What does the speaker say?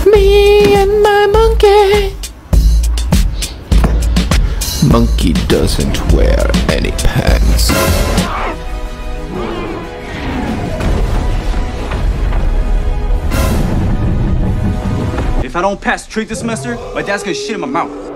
me and my monkey. Monkey doesn't wear any pants. If I don't pass treat this semester, my dad's gonna shit in my mouth.